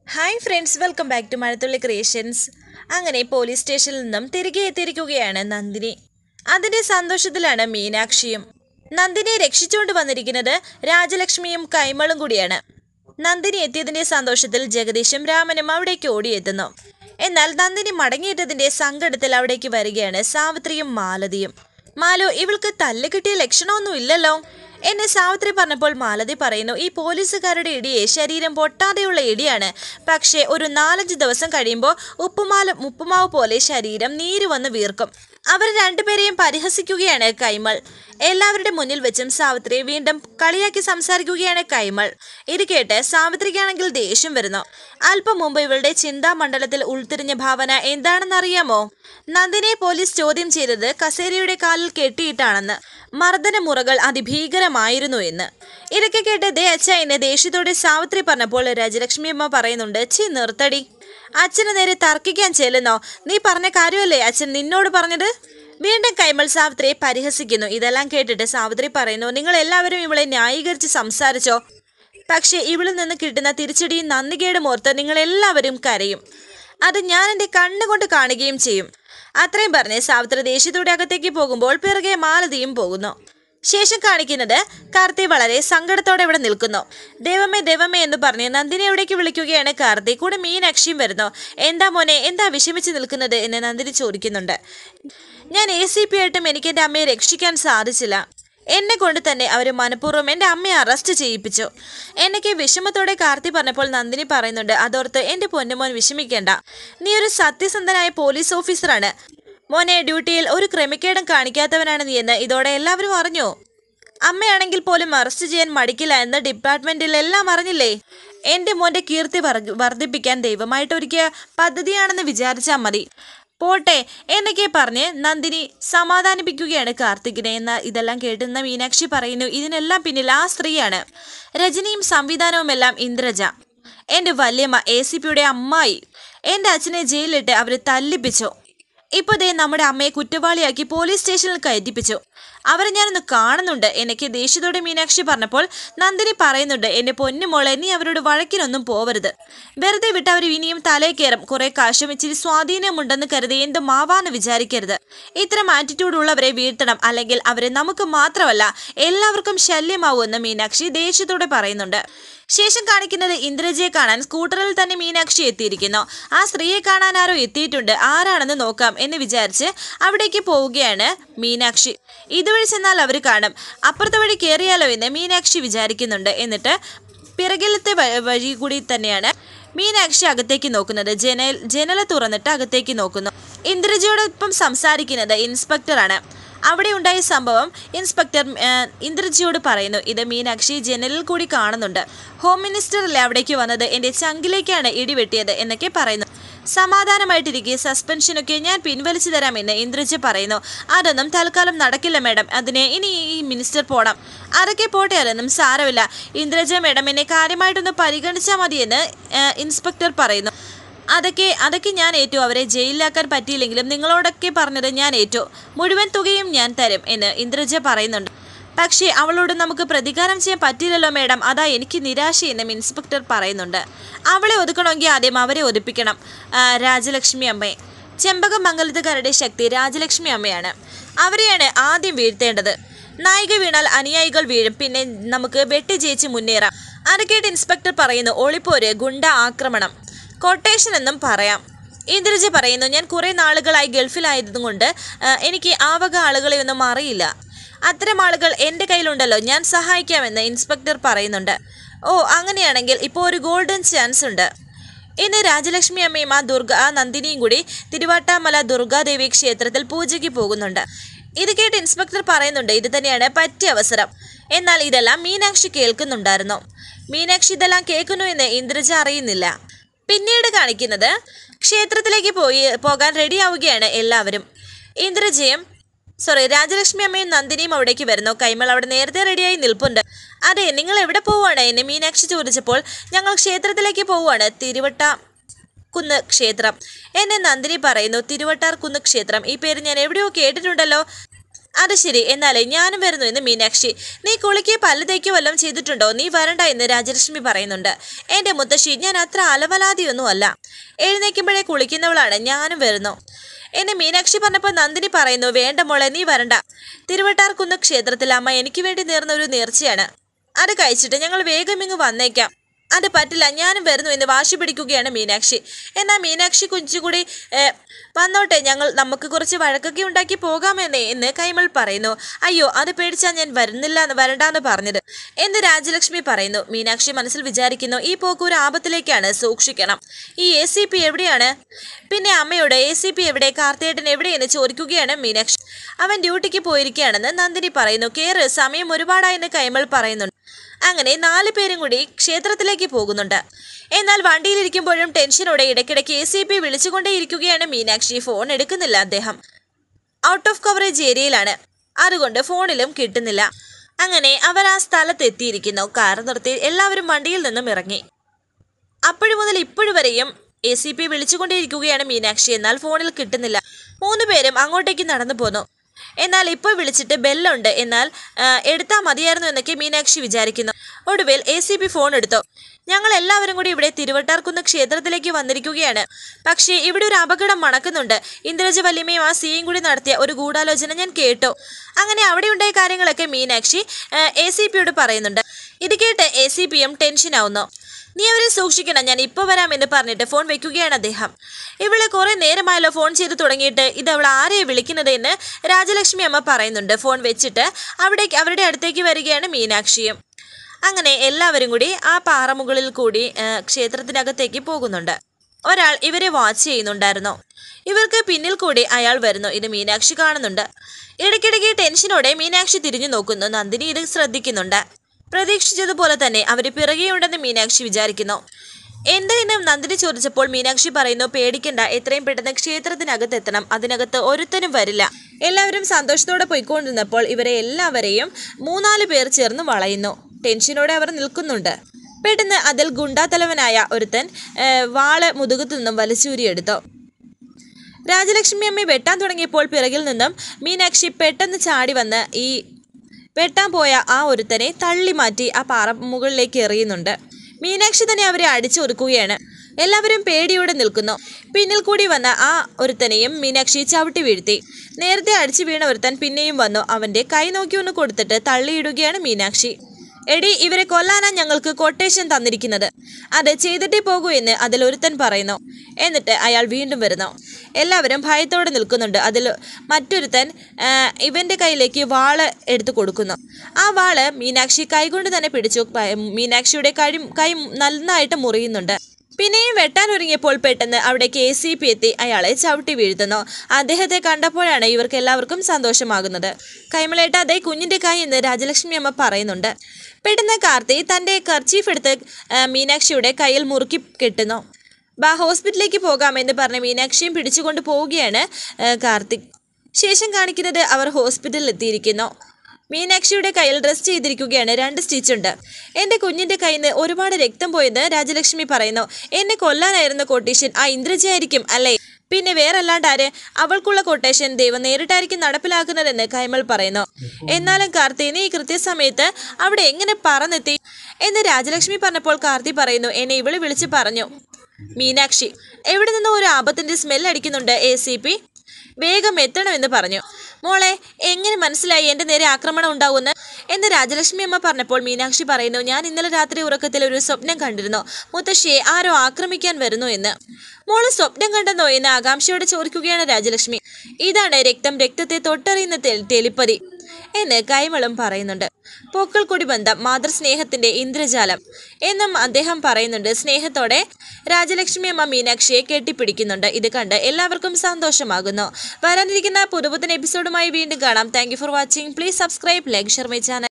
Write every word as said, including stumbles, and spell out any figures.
Hi friends, welcome back to Mazhathulli creations. അങ്ങനെ police സ്റ്റേഷനിൽ നിന്നും തിരികെ എത്തിയിരിക്കുകയാണ് നന്ദിനി. അതിൻ്റെ സന്തോഷത്തിലാണ് മീനാക്ഷിയും. നന്ദിനിയെ രക്ഷിച്ചുകൊണ്ട് വന്നിരിക്കുന്നത് രാജലക്ഷ്മിയും കൈമളും കൂടിയാണ്. നന്ദിനി എത്തിയതിൻ്റെ സന്തോഷത്തിൽ ജഗദീഷും രാമനും അവിടേക്ക് ഓടിയെത്തുന്നു. എന്നാൽ നന്ദിനി മടങ്ങിയിട്ടതിൻ്റെ സങ്കടത്തിൽ അവിടേക്ക് വരികയാണ് സാവിത്രിയും മാലതിയും. മാലു, ഇവൾക്ക് തല്ല് കിട്ടിയ ലക്ഷണമൊന്നും ഇല്ലല്ലോ എന്നെ സാവിത്രി പറഞ്ഞപ്പോൾ മാലതി പറയുന്നു, ഈ പോലീസുകാരുടെ ഇടിയെ ശരീരം പൊട്ടാതെയുള്ള ഇടിയാണ്. പക്ഷേ ഒരു നാലഞ്ച് ദിവസം കഴിയുമ്പോൾ ഉപ്പുമാല ഉപ്പുമാവ് പോലെ ശരീരം നീര് വന്ന് വീർക്കും. അവർ രണ്ടുപേരെയും പരിഹസിക്കുകയാണ് കൈമൾ. എല്ലാവരുടെ മുന്നിൽ വെച്ചും സാവിത്രിയെ വീണ്ടും കളിയാക്കി സംസാരിക്കുകയാണ് കൈമൾ. ഇത് കേട്ട് സാവിത്രിക്കാണെങ്കിൽ ദേഷ്യം വരുന്നു. അല്പം മുമ്പ് ഇവളുടെ ചിന്താമണ്ഡലത്തിൽ ഉൾത്തിരിഞ്ഞ ഭാവന എന്താണെന്നറിയാമോ? നന്ദിനിയെ പോലീസ് ചോദ്യം ചെയ്തത് കസേരയുടെ കാലിൽ കെട്ടിയിട്ടാണെന്ന്. മർദ്ദന മുറകൾ അതിഭീകരമായിരുന്നു എന്ന്. ഇതൊക്കെ കേട്ട് ദേ അച്ഛ എന്നെ ദേഷ്യത്തോടെ സാവിത്രി പറഞ്ഞപ്പോൾ രാജലക്ഷ്മി അമ്മ പറയുന്നുണ്ട്, ചി നിർത്തടി, അച്ഛന് നേരെ തർക്കിക്കാൻ ചെല്ലുന്നോ? നീ പറഞ്ഞ കാര്യമല്ലേ അച്ഛൻ നിന്നോട് പറഞ്ഞത്? വീണ്ടും കൈമൾ സാവിത്രിയെ പരിഹസിക്കുന്നു. ഇതെല്ലാം കേട്ടിട്ട് സാവിത്രി പറയുന്നു, നിങ്ങൾ എല്ലാവരും ഇവളെ ന്യായീകരിച്ച് സംസാരിച്ചോ, പക്ഷേ ഇവളിൽ നിന്ന് കിട്ടുന്ന തിരിച്ചടിയും നന്ദികേടും ഓർത്ത് നിങ്ങളെല്ലാവരും കരയും. അത് ഞാൻ എൻ്റെ കണ്ണുകൊണ്ട് കാണുകയും ചെയ്യും. അത്രയും പറഞ്ഞ് സാവിത്രി ദേഷ്യത്തോടെ അകത്തേക്ക് പോകുമ്പോൾ പിറകെ മാലതിയും പോകുന്നു. ശേഷം കാണിക്കുന്നത് കാർത്തി വളരെ സങ്കടത്തോടെ ഇവിടെ നിൽക്കുന്നു. ദൈവമേ ദൈവമേ എന്ന് പറഞ്ഞ് നന്ദിനി എവിടേക്ക് വിളിക്കുകയാണ് കാർത്തി. കൂടെ മീനാക്ഷിയും വരുന്നു. എന്താ മോനെ, എന്താ വിഷമിച്ച് നിൽക്കുന്നത് എന്ന് നന്ദിനി ചോദിക്കുന്നുണ്ട്. ഞാൻ എ സി പി ആയിട്ടും എനിക്ക് എൻ്റെ അമ്മയെ രക്ഷിക്കാൻ സാധിച്ചില്ല. എന്നെ കൊണ്ട് തന്നെ അവർ മനഃപൂർവ്വം എൻ്റെ അമ്മയെ അറസ്റ്റ് ചെയ്യിപ്പിച്ചു. എനിക്ക് വിഷമത്തോടെ കാർത്തി പറഞ്ഞപ്പോൾ നന്ദിനി പറയുന്നുണ്ട്, അതോർത്ത് എൻ്റെ പൊന്നുമോൻ വിഷമിക്കേണ്ട. നീ ഒരു സത്യസന്ധനായ പോലീസ് ഓഫീസറാണ് മോനെ. ഡ്യൂട്ടിയിൽ ഒരു ക്രമിക്കേടും കാണിക്കാത്തവനാണ് നീ എന്ന് ഇതോടെ എല്ലാവരും അറിഞ്ഞു. അമ്മയാണെങ്കിൽ പോലും അറസ്റ്റ് ചെയ്യാൻ മടിക്കില്ല എന്ന് ഡിപ്പാർട്ട്മെന്റിൽ എല്ലാം അറിഞ്ഞില്ലേ? എൻ്റെ മോൻ്റെ കീർത്തി വർദ്ധിപ്പിക്കാൻ ദൈവമായിട്ട് ഒരുക്കിയ പദ്ധതിയാണെന്ന് വിചാരിച്ചാൽ മതി. പോട്ടെ എന്നൊക്കെ പറഞ്ഞ് നന്ദിനി സമാധാനിപ്പിക്കുകയാണ് കാർത്തികിനെ. എന്നാൽ ഇതെല്ലാം കേട്ടുന്ന മീനാക്ഷി പറയുന്നു, ഇതിനെല്ലാം പിന്നിൽ ആ സ്ത്രീയാണ്. രജനിയും സംവിധാനവും എല്ലാം ഇന്ദ്രജ, എൻ്റെ വല്യമ്മ, എ സി പിയുടെ അമ്മായി. എൻ്റെ അച്ഛനെ ജയിലിലിട്ട് അവർ തല്ലിപ്പിച്ചു. ഇപ്പോൾ ദേ നമ്മുടെ അമ്മയെ കുറ്റവാളിയാക്കി പോലീസ് സ്റ്റേഷനിൽ കയറ്റിപ്പിച്ചു. അവരെ ഞാനൊന്ന് കാണുന്നുണ്ട് എനിക്ക് ദേഷ്യത്തോടെ മീനാക്ഷി പറഞ്ഞപ്പോൾ നന്ദിനി പറയുന്നുണ്ട്, എൻ്റെ പൊന്നുമോളെ, നീ അവരോട് വഴക്കിനൊന്നും പോവരുത്. വെറുതെ വിട്ട് അവർ ഇനിയും തലേ കയറും. കുറെ കാശും ഇച്ചിരി സ്വാധീനമുണ്ടെന്ന് കരുതി എന്ത് മാവാന്ന് വിചാരിക്കരുത്. ഇത്തരം ആറ്റിറ്റ്യൂഡ് ഉള്ളവരെ വീഴ്ത്തണം, അല്ലെങ്കിൽ അവരെ നമുക്ക് മാത്രമല്ല എല്ലാവർക്കും ശല്യമാവുമെന്ന് മീനാക്ഷി ദേഷ്യത്തോടെ പറയുന്നുണ്ട്. ശേഷം കാണിക്കുന്നത് ഇന്ദ്രജയെ കാണാൻ സ്കൂട്ടറിൽ തന്നെ മീനാക്ഷി എത്തിയിരിക്കുന്നു. ആ സ്ത്രീയെ കാണാൻ ആരോ എത്തിയിട്ടുണ്ട്, ആരാണെന്ന് നോക്കാം എന്ന് വിചാരിച്ച് അവിടേക്ക് പോവുകയാണ് മീനാക്ഷി. ഇതുവഴി ചെന്നാൽ അവർ കാണും, അപ്പുറത്തെ വഴി കയറിയാലോ എന്ന് മീനാക്ഷി വിചാരിക്കുന്നുണ്ട്. എന്നിട്ട് പിറകിലത്തെ വഴി കൂടി തന്നെയാണ് മീനാക്ഷി അകത്തേക്ക് നോക്കുന്നത്. ജനൽ ജനല തുറന്നിട്ട് അകത്തേക്ക് നോക്കുന്നു. ഇന്ദ്രജയോടൊപ്പം സംസാരിക്കുന്നത് ഇൻസ്പെക്ടറാണ്. അവിടെ ഉണ്ടായ സംഭവം ഇൻസ്പെക്ടർ ഇന്ദ്രജിയോട് പറയുന്നു. ഇത് മീനാക്ഷി ജനലിൽ കൂടി കാണുന്നുണ്ട്. ഹോം മിനിസ്റ്റർ അല്ലേ അവിടേക്ക് വന്നത്, എൻ്റെ ചങ്കിലേക്കാണ് ഇടിവെട്ടിയത് എന്നൊക്കെ പറയുന്നു. സമാധാനമായിട്ടിരിക്കുക, സസ്പെൻഷനൊക്കെ ഞാൻ പിൻവലിച്ചു തരാമെന്ന് ഇന്ദ്രജി പറയുന്നു. അതൊന്നും തൽക്കാലം നടക്കില്ല മാഡം, അതിന് ഇനി ഈ മിനിസ്റ്റർ പോണം. അതൊക്കെ പോട്ടെ, അതൊന്നും സാരമില്ല. ഇന്ദ്രജ മാഡം എന്നെ കാര്യമായിട്ടൊന്ന് പരിഗണിച്ചാൽ മതിയെന്ന് ഇൻസ്പെക്ടർ പറയുന്നു. അതൊക്കെ അതൊക്കെ ഞാൻ ഏറ്റു. അവരെ ജയിലിലാക്കാൻ പറ്റിയില്ലെങ്കിലും നിങ്ങളോടൊക്കെ പറഞ്ഞത് ഞാൻ ഏറ്റു. മുഴുവൻ തുകയും ഞാൻ തരും എന്ന് ഇന്ദ്രജ പറയുന്നുണ്ട്. പക്ഷേ അവളോട് നമുക്ക് പ്രതികാരം ചെയ്യാൻ പറ്റില്ലല്ലോ മാഡം, അതാ എനിക്ക് നിരാശയെന്നും ഇൻസ്പെക്ടർ പറയുന്നുണ്ട്. അവളെ ഒതുക്കണമെങ്കിൽ ആദ്യം അവരെ ഒതുപ്പിക്കണം. രാജലക്ഷ്മി അമ്മയെ, ചെമ്പകമംഗലത്തുകാരുടെ ശക്തി രാജലക്ഷ്മി അമ്മയാണ്. അവരെയാണ് ആദ്യം വീഴ്ത്തേണ്ടത്. നായിക വീണാൽ അനുയായികൾ വീഴും, പിന്നെ നമുക്ക് വെട്ടി ജയിച്ച് മുന്നേറാം. അത് കേട്ട് ഇൻസ്പെക്ടർ പറയുന്നു, ഒളിപ്പോര്, ഗുണ്ട ആക്രമണം, കൊട്ടേഷൻ എന്നും പറയാം. ഇന്ദ്രജി പറയുന്നു, ഞാൻ കുറേ നാളുകളായി ഗൾഫിലായതുകൊണ്ട് എനിക്ക് ആ വക ആളുകളെ ഒന്നും അറിയില്ല. അത്തരം ആളുകൾ എൻ്റെ കയ്യിലുണ്ടല്ലോ, ഞാൻ സഹായിക്കാമെന്ന് ഇൻസ്പെക്ടർ പറയുന്നുണ്ട്. ഓ അങ്ങനെയാണെങ്കിൽ ഇപ്പോൾ ഒരു ഗോൾഡൻ ചാൻസ് ഉണ്ട്. ഇന്ന് രാജലക്ഷ്മി അമ്മയും ആ ദുർഗ ആ നന്ദിനിയും കൂടി തിരുവാട്ടാമല ദുർഗാദേവി ക്ഷേത്രത്തിൽ പൂജയ്ക്ക് പോകുന്നുണ്ട്. ഇത് കേട്ട് ഇൻസ്പെക്ടർ പറയുന്നുണ്ട്, ഇത് തന്നെയാണ് പറ്റിയ അവസരം. എന്നാൽ ഇതെല്ലാം മീനാക്ഷി കേൾക്കുന്നുണ്ടായിരുന്നു. മീനാക്ഷി ഇതെല്ലാം കേൾക്കുന്നു എന്ന് ഇന്ദ്രജ അറിയുന്നില്ല. പിന്നീട് കാണിക്കുന്നത് ക്ഷേത്രത്തിലേക്ക് പോയി പോകാൻ റെഡിയാവുകയാണ് എല്ലാവരും. ഇന്ദ്രജയും സോറി രാജലക്ഷ്മി അമ്മയും നന്ദിനിയും അവിടേക്ക് വരുന്നു. കൈമൾ അവിടെ നേരത്തെ റെഡിയായി നിൽപ്പുണ്ട്. അതെ, നിങ്ങൾ എവിടെ പോവുകയാണ് എന്ന് മീനാക്ഷി ചോദിച്ചപ്പോൾ ഞങ്ങൾ ക്ഷേത്രത്തിലേക്ക് പോവുകയാണ്, തിരുവട്ട കുന്ന് ക്ഷേത്രം എന്ന് നന്ദിനി പറയുന്നു. തിരുവട്ടാർ കുന്ന് ക്ഷേത്രം, ഈ പേര് ഞാൻ എവിടെയോ കേട്ടിട്ടുണ്ടല്ലോ. അത് ശരി, എന്നാലേ ഞാനും വരുന്നു എന്ന് മീനാക്ഷി. നീ കുളിക്കുകയോ പല്ല് തേക്കോ വല്ലതും ചെയ്തിട്ടുണ്ടോ? നീ വരണ്ട എന്ന് രാജലക്ഷ്മി പറയുന്നുണ്ട്. എൻ്റെ മുത്തശ്ശി, ഞാൻ അത്ര അലവലാതിയൊന്നും അല്ല. എഴുന്നേൽക്കുമ്പോഴേ കുളിക്കുന്നവളാണ്. ഞാനും വരുന്നു എന്നെ മീനാക്ഷി പറഞ്ഞപ്പോൾ നന്ദിനി പറയുന്നു, വേണ്ട മോളെ, നീ വരണ്ട. തിരുവട്ടാർകുന്ന് ക്ഷേത്രത്തിൽ അമ്മ എനിക്ക് വേണ്ടി നേർന്ന ഒരു നേർച്ചയാണ്. അത് കഴിച്ചിട്ട് ഞങ്ങൾ വേഗം ഇങ്ങ് വന്നേക്കാം. അത് പറ്റില്ല, ഞാനും വരുന്നു എന്ന് വാശി പിടിക്കുകയാണ് മീനാക്ഷി. എന്നാൽ മീനാക്ഷി കുഞ്ചുകൂടി വന്നോട്ടെ, ഞങ്ങൾ നമുക്ക് കുറച്ച് വഴക്കൊക്കെ ഉണ്ടാക്കി പോകാമെന്നേ എന്ന് കൈമൾ പറയുന്നു. അയ്യോ, അത് പേടിച്ചാൽ ഞാൻ വരുന്നില്ല വരണ്ടാന്ന് പറഞ്ഞത് എന്ന് രാജലക്ഷ്മി പറയുന്നു. മീനാക്ഷി മനസ്സിൽ വിചാരിക്കുന്നു, ഈ പോക്ക് ഒരു ആപത്തിലേക്കാണ്, സൂക്ഷിക്കണം. ഈ എ സി പി എവിടെയാണ്? പിന്നെ അമ്മയോട് എ സി പി എവിടെ, കാർത്തിയേട്ടൻ എവിടെയെന്ന് ചോദിക്കുകയാണ് മീനാക്ഷി. അവൻ ഡ്യൂട്ടിക്ക് പോയിരിക്കുകയാണെന്ന് നന്ദിനി പറയുന്നു. കേറ്, സമയം ഒരുപാടായെന്ന് കൈമൾ പറയുന്നുണ്ട്. അങ്ങനെ നാല് പേരും കൂടി ക്ഷേത്രത്തിലേക്ക് പോകുന്നുണ്ട്. എന്നാൽ വണ്ടിയിലിരിക്കുമ്പോഴും ടെൻഷനോടെ ഇടയ്ക്കിടയ്ക്ക് എ സി പി വിളിച്ചുകൊണ്ടേയിരിക്കുകയാണ് മീനാക്ഷി. ഫോൺ എടുക്കുന്നില്ല അദ്ദേഹം. ഔട്ട് ഓഫ് കവറേജ് ഏരിയയിലാണ്, അതുകൊണ്ട് ഫോണിലും കിട്ടുന്നില്ല. അങ്ങനെ അവർ ആ സ്ഥലത്ത് എത്തിയിരിക്കുന്നു. കാർ നിർത്തി എല്ലാവരും വണ്ടിയിൽ നിന്നും ഇറങ്ങി. അപ്പോഴും മുതൽ ഇപ്പോഴും വരെയും എ സി പി വിളിച്ചുകൊണ്ടേയിരിക്കുകയാണ് മീനാക്ഷി. എന്നാൽ ഫോണിൽ കിട്ടുന്നില്ല. മൂന്ന് പേരും അങ്ങോട്ടേക്ക് നടന്നു പോന്നു. എന്നാൽ ഇപ്പോൾ വിളിച്ചിട്ട് ബെല്ലുണ്ട്, എന്നാൽ എടുത്താൽ മതിയായിരുന്നു എന്നൊക്കെ മീനാക്ഷി വിചാരിക്കുന്നു. ഒടുവിൽ എ സി പി ഫോൺ എടുത്തു. ഞങ്ങൾ എല്ലാവരും കൂടി ഇവിടെ തിരുവട്ടാർകുന്ന് ക്ഷേത്രത്തിലേക്ക് വന്നിരിക്കുകയാണ്. പക്ഷേ ഇവിടെ ഒരു അപകടം മണക്കുന്നുണ്ട്. ഇന്ദ്രജ വല്യമ്മയും ആ സിയും കൂടി നടത്തിയ ഒരു ഗൂഢാലോചന ഞാൻ കേട്ടു. അങ്ങനെ അവിടെ ഉണ്ടായ കാര്യങ്ങളൊക്കെ മീനാക്ഷി എ സി പിയോട് പറയുന്നുണ്ട്. ഇത് കേട്ട് എ സി പിയും ടെൻഷനാവുന്നു. നീ അവരെ സൂക്ഷിക്കണം, ഞാൻ ഇപ്പോൾ വരാമെന്ന് പറഞ്ഞിട്ട് ഫോൺ വെക്കുകയാണ് അദ്ദേഹം. ഇവളെ കുറെ നേരമായല്ലോ ഫോൺ ചെയ്ത് തുടങ്ങിയിട്ട്, ഇത് അവൾ ആരെയെ വിളിക്കുന്നത് എന്ന് രാജലക്ഷ്മി അമ്മ പറയുന്നുണ്ട്. ഫോൺ വെച്ചിട്ട് അവിടെ അവരുടെ അടുത്തേക്ക് വരികയാണ് മീനാക്ഷിയും. അങ്ങനെ എല്ലാവരും കൂടി ആ പാറമുകളിൽ കൂടി ക്ഷേത്രത്തിനകത്തേക്ക് പോകുന്നുണ്ട്. ഒരാൾ ഇവരെ വാച്ച് ചെയ്യുന്നുണ്ടായിരുന്നു. ഇവർക്ക് പിന്നിൽ കൂടി അയാൾ വരുന്നു. ഇത് മീനാക്ഷി കാണുന്നുണ്ട്. ഇടയ്ക്കിടയ്ക്ക് ടെൻഷനോടെ മീനാക്ഷി തിരിഞ്ഞു നോക്കുന്നു. നന്ദിനി ഇത് ശ്രദ്ധിക്കുന്നുണ്ട്. പ്രതീക്ഷിച്ചതുപോലെ തന്നെ അവർ പിറകെയുണ്ടെന്ന് മീനാക്ഷി വിചാരിക്കുന്നു. എന്തായെന്നും നന്ദിനി ചോദിച്ചപ്പോൾ മീനാക്ഷി പറയുന്നു, പേടിക്കണ്ട, എത്രയും പെട്ടെന്ന് ക്ഷേത്രത്തിനകത്ത് എത്തണം, അതിനകത്ത് ഒരുത്തനും വരില്ല. എല്ലാവരും സന്തോഷത്തോടെ പോയിക്കൊണ്ടിരുന്നപ്പോൾ ഇവരെ എല്ലാവരെയും മൂന്നാല് പേർ ചേർന്ന് വളയുന്നു. ടെൻഷനോടെ അവർ നിൽക്കുന്നുണ്ട്. പെട്ടെന്ന് അതിൽ ഗുണ്ടാത്തലവനായ ഒരുത്തൻ വാള് മുതുകത്തു നിന്നും വലിച്ചൂരിയെടുത്തു. രാജലക്ഷ്മി അമ്മയെ വെട്ടാൻ തുടങ്ങിയപ്പോൾ പിറകിൽ നിന്നും മീനാക്ഷി പെട്ടെന്ന് ചാടി വന്ന് ഈ വെട്ടാൻ പോയ ആ ഒരുത്തനെ തള്ളി മാറ്റി ആ പാറ മുകളിലേക്ക് എറിയുന്നുണ്ട്. മീനാക്ഷി തന്നെ അവരെ അടിച്ചൊതുക്കുകയാണ്. എല്ലാവരും പേടിയോടെ നിൽക്കുന്നു. പിന്നിൽ കൂടി വന്ന ആ ഒരുത്തനെയും മീനാക്ഷി ചവിട്ടി വീഴ്ത്തി. നേരത്തെ അടിച്ചു വീണ ഒരുത്തൻ പിന്നെയും വന്നു. അവൻ്റെ കൈ നോക്കി ഒന്ന് കൊടുത്തിട്ട് തള്ളിയിടുകയാണ് മീനാക്ഷി. എടി, ഇവരെ കൊല്ലാനാ ഞങ്ങൾക്ക് കൊട്ടേഷൻ തന്നിരിക്കുന്നത്, അത് ചെയ്തിട്ടേ പോകൂ എന്ന് അതിലൊരുത്തൻ പറയുന്നു. എന്നിട്ട് അയാൾ വീണ്ടും വരുന്നു. എല്ലാവരും ഭയത്തോടെ നിൽക്കുന്നുണ്ട്. അതിൽ മറ്റൊരുത്തൻ ഇവൻ്റെ കയ്യിലേക്ക് വാള് എടുത്തു കൊടുക്കുന്നു. ആ വാള് മീനാക്ഷി കൈകൊണ്ട് തന്നെ പിടിച്ചു. മീനാക്ഷിയുടെ കൈ കൈ നന്നായിട്ട് മുറിയുന്നുണ്ട്. പിന്നെയും വെട്ടാൻ ഒരുങ്ങിയപ്പോൾ പെട്ടെന്ന് അവിടേക്ക് എ സി പി എത്തി അയാളെ ചവിട്ടി വീഴ്ത്തുന്നു. അദ്ദേഹത്തെ കണ്ടപ്പോഴാണ് ഇവർക്ക് എല്ലാവർക്കും സന്തോഷമാകുന്നത്. കൈമളേട്ട, അതേ കുഞ്ഞിൻ്റെ കൈ എന്ന് രാജലക്ഷ്മി അമ്മ പറയുന്നുണ്ട്. പെട്ടെന്ന് കാർത്തി തൻ്റെ കർച്ചീഫ് എടുത്ത് മീനാക്ഷിയുടെ കയ്യിൽ മുറുക്കി കെട്ടുന്നു. ബാ, ഹോസ്പിറ്റലിലേക്ക് പോകാമെന്ന് പറഞ്ഞ് മീനാക്ഷിയും പിടിച്ചുകൊണ്ട് പോവുകയാണ് കാർത്തിക്. ശേഷം കാണിക്കുന്നത് അവർ ഹോസ്പിറ്റലിൽ എത്തിയിരിക്കുന്നു. മീനാക്ഷിയുടെ കയ്യിൽ ഡ്രസ് ചെയ്തിരിക്കുകയാണ്. രണ്ട് സ്റ്റിച്ചുണ്ട്. എൻ്റെ കുഞ്ഞിൻ്റെ കയ്യിൽ നിന്ന് ഒരുപാട് രക്തം പോയെന്ന് രാജലക്ഷ്മി പറയുന്നു. എന്നെ കൊല്ലാനായിരുന്ന കൊട്ടേഷൻ ആ ഇന്ദ്രജയായിരിക്കും അല്ലേ? പിന്നെ വേറല്ലാണ്ട് ആര്? അവൾക്കുള്ള കൊട്ടേഷൻ ദൈവം നേരിട്ടായിരിക്കും നടപ്പിലാക്കുന്നതെന്ന് കൈമൾ പറയുന്നു. എന്നാലും കാർത്തി, നീ കൃത്യസമയത്ത് അവിടെ എങ്ങനെ പറന്നെത്തി എന്ന് രാജലക്ഷ്മി പറഞ്ഞപ്പോൾ കാർത്തി പറയുന്നു, എന്നെ ഇവള് വിളിച്ച് പറഞ്ഞു. മീനാക്ഷി, എവിടെ നിന്നോ ഒരു ആപത്തിൻ്റെ സ്മെൽ അടിക്കുന്നുണ്ട് എ സി പി, വേഗം എത്തണമെന്ന് പറഞ്ഞു. മോളെ, എങ്ങനെ മനസ്സിലായി എൻ്റെ നേരെ ആക്രമണം ഉണ്ടാവുമെന്ന് എന്ന് രാജലക്ഷ്മി അമ്മ പറഞ്ഞപ്പോൾ മീനാക്ഷി പറയുന്നു, ഞാൻ ഇന്നലെ രാത്രി ഉറക്കത്തിൽ ഒരു സ്വപ്നം കണ്ടിരുന്നു, മുത്തശ്ശിയെ ആരോ ആക്രമിക്കാൻ വരുന്നു എന്ന്. മോള് സ്വപ്നം കണ്ടെന്നോ എന്ന് ആകാംക്ഷയോടെ ചോദിക്കുകയാണ് രാജലക്ഷ്മി. ഇതാണ് രക്തം രക്തത്തെ തൊട്ടറിയുന്ന ടെലിപ്പതി എന്ന് കൈമളും പറയുന്നുണ്ട്. പൂക്കൾക്കൊടി ബന്ധം, മാതൃസ്നേഹത്തിന്റെ ഇന്ദ്രജാലം എന്നും അദ്ദേഹം പറയുന്നുണ്ട്. സ്നേഹത്തോടെ രാജലക്ഷ്മി അമ്മ മീനാക്ഷിയെ കെട്ടിപ്പിടിക്കുന്നുണ്ട്. ഇത് കണ്ട് എല്ലാവർക്കും സന്തോഷമാകുന്നു. വരാനിരിക്കുന്ന പുതുപുത്തൻ എപ്പിസോഡുമായി വീണ്ടും കാണാം. Thank you for watching. Please subscribe, like, share my channel.